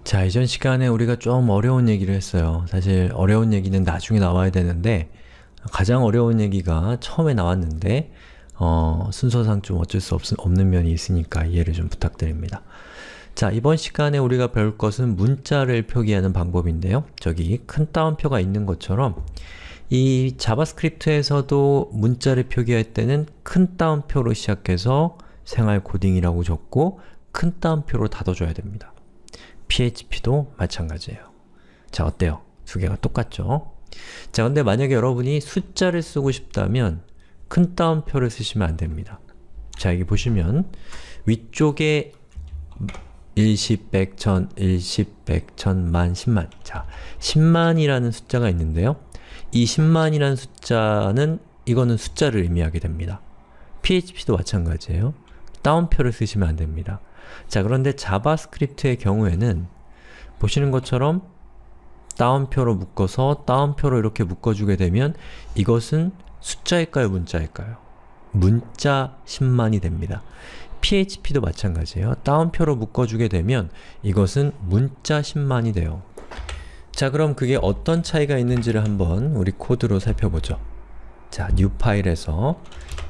자, 이전 시간에 우리가 좀 어려운 얘기를 했어요. 사실 어려운 얘기는 나중에 나와야 되는데 가장 어려운 얘기가 처음에 나왔는데 순서상 좀 어쩔 수 없는 면이 있으니까 이해를 좀 부탁드립니다. 자, 이번 시간에 우리가 배울 것은 문자를 표기하는 방법인데요. 저기 큰 따옴표가 있는 것처럼 이 자바스크립트에서도 문자를 표기할 때는 큰 따옴표로 시작해서 생활 코딩이라고 적고 큰 따옴표로 닫아줘야 됩니다. PHP도 마찬가지예요. 자, 어때요? 두 개가 똑같죠? 자, 근데 만약에 여러분이 숫자를 쓰고 싶다면 큰 따옴표를 쓰시면 안 됩니다. 자, 여기 보시면 위쪽에 1, 10, 100, 1000, 1, 10, 100, 1000, 만, 10만. 자, 10만이라는 숫자가 있는데요. 이 10만이라는 숫자는 이거는 숫자를 의미하게 됩니다. PHP도 마찬가지예요. 따옴표를 쓰시면 안 됩니다. 자, 그런데 자바스크립트의 경우에는 보시는 것처럼 따옴표로 묶어서 따옴표로 이렇게 묶어주게 되면 이것은 숫자일까요? 문자일까요? 문자 10만이 됩니다. PHP도 마찬가지예요. 따옴표로 묶어주게 되면 이것은 문자 10만이 돼요. 자, 그럼 그게 어떤 차이가 있는지를 한번 우리 코드로 살펴보죠. 자, new 파일에서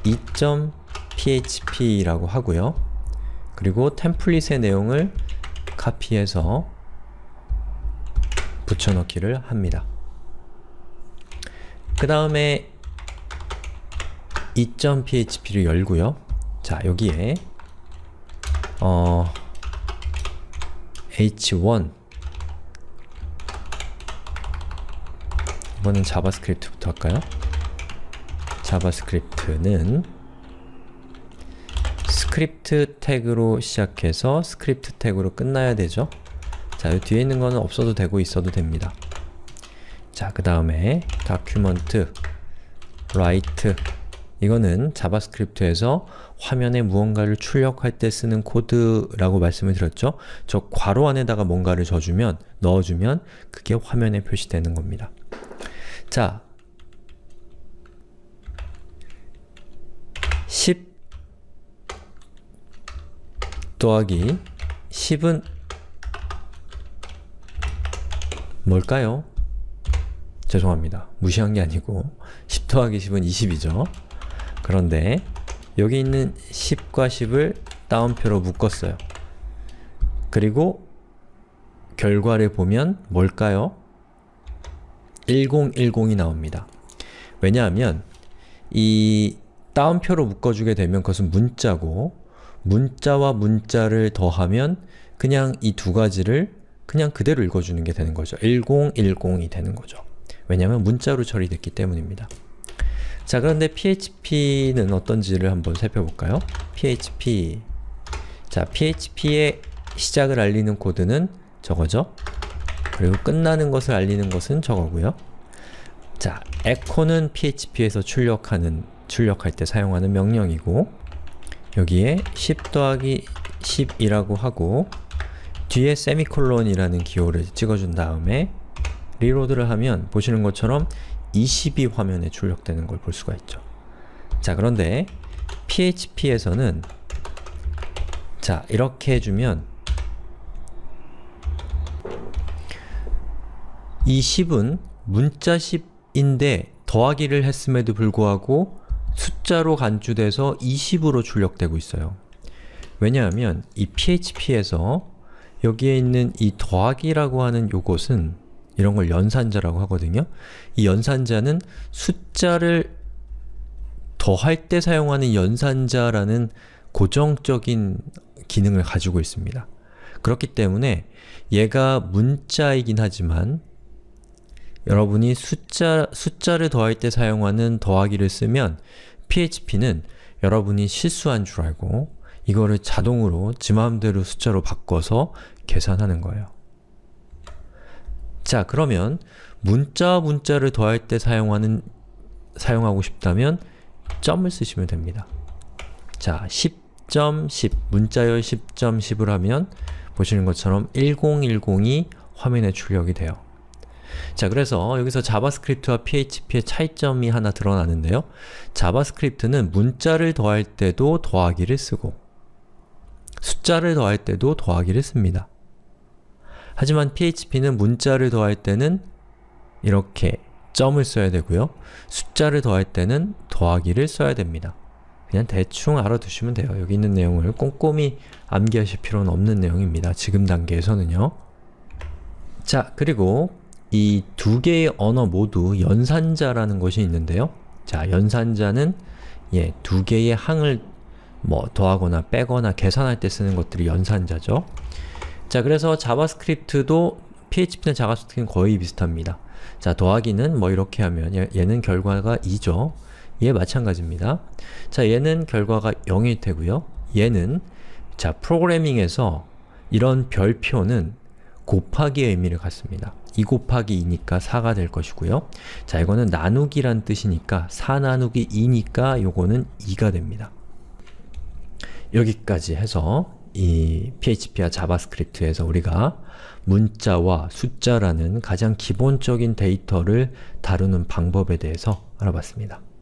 2.php라고 하고요. 그리고 템플릿의 내용을 카피해서 붙여넣기를 합니다. 그 다음에 2.php를 열고요. 자, 여기에 h1 이번엔 자바스크립트부터 할까요? 자바스크립트는 스크립트 태그로 시작해서 스크립트 태그로 끝나야 되죠? 자, 이 뒤에 있는 거는 없어도 되고 있어도 됩니다. 자, 그 다음에 document write 이거는 자바스크립트에서 화면에 무언가를 출력할 때 쓰는 코드라고 말씀을 드렸죠? 저 괄호 안에다가 뭔가를 넣어주면 그게 화면에 표시되는 겁니다. 자, 10 더하기 10은 뭘까요? 죄송합니다. 무시한 게 아니고 10 더하기 10은 20이죠. 그런데 여기 있는 10과 10을 따옴표로 묶었어요. 그리고 결과를 보면 뭘까요? 1010이 나옵니다. 왜냐하면 이 따옴표로 묶어주게 되면 그것은 문자고 문자와 문자를 더하면 그냥 이 두 가지를 그냥 그대로 읽어주는 게 되는 거죠. 1010이 되는 거죠. 왜냐하면 문자로 처리됐기 때문입니다. 자, 그런데 PHP는 어떤지를 한번 살펴볼까요? PHP. 자, PHP의 시작을 알리는 코드는 저거죠. 그리고 끝나는 것을 알리는 것은 저거고요. 자, echo는 PHP에서 출력할 때 사용하는 명령이고 여기에 10 더하기 10이라고 하고 뒤에 세미콜론이라는 기호를 찍어준 다음에 리로드를 하면 보시는 것처럼 20이 화면에 출력되는 걸 볼 수가 있죠. 자, 그런데 PHP에서는 자, 이렇게 해주면 이 10은 문자 10인데 더하기를 했음에도 불구하고 숫자로 간주돼서 20으로 출력되고 있어요. 왜냐하면 이 PHP에서 여기에 있는 이 더하기라고 하는 요것은 이런 걸 연산자라고 하거든요. 이 연산자는 숫자를 더할 때 사용하는 연산자라는 고정적인 기능을 가지고 있습니다. 그렇기 때문에 얘가 문자이긴 하지만 여러분이 숫자를 더할 때 사용하는 더하기를 쓰면 PHP는 여러분이 실수한 줄 알고 이거를 자동으로 지 마음대로 숫자로 바꿔서 계산하는 거예요. 자, 그러면 문자와 문자를 더할 때 사용하고 싶다면 점을 쓰시면 됩니다. 자, 10.10 문자열 10.10을 하면 보시는 것처럼 1010이 화면에 출력이 돼요. 자, 그래서 여기서 자바스크립트와 PHP의 차이점이 하나 드러나는데요. 자바스크립트는 문자를 더할 때도 더하기를 쓰고 숫자를 더할 때도 더하기를 씁니다. 하지만 PHP는 문자를 더할 때는 이렇게 점을 써야 되고요. 숫자를 더할 때는 더하기를 써야 됩니다. 그냥 대충 알아두시면 돼요. 여기 있는 내용을 꼼꼼히 암기하실 필요는 없는 내용입니다. 지금 단계에서는요. 자, 그리고 이 두 개의 언어 모두 연산자라는 것이 있는데요. 자, 연산자는 두 개의 항을 더하거나 빼거나 계산할 때 쓰는 것들이 연산자죠. 자, 그래서 자바스크립트도 PHP나 자바스크립트는 거의 비슷합니다. 자, 더하기는 이렇게 하면 얘는 결과가 2죠. 얘 마찬가지입니다. 자, 얘는 결과가 0일 테고요. 얘는 자, 프로그래밍에서 이런 별표는 곱하기의 의미를 갖습니다. 2 곱하기 2니까 4가 될 것이고요. 자, 이거는 나누기란 뜻이니까 4 나누기 2니까 요거는 2가 됩니다. 여기까지 해서 이 PHP와 자바스크립트에서 우리가 문자와 숫자라는 가장 기본적인 데이터를 다루는 방법에 대해서 알아봤습니다.